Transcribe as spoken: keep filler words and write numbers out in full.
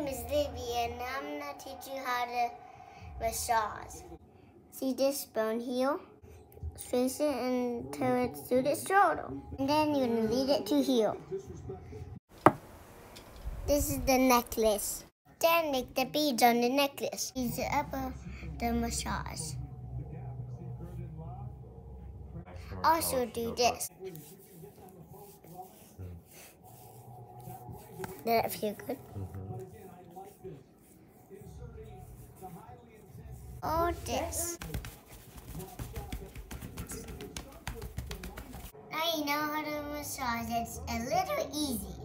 is Libby, and I'm going to teach you how to massage. See this bone here? Trace it until it's to the shoulder. And then you're going to lead it to here. This is the necklace. Then make the beads on the necklace. Ease it up uh, the massage. Also do this. Did that feel good? Or this. Now you know how to massage. It's a little easy.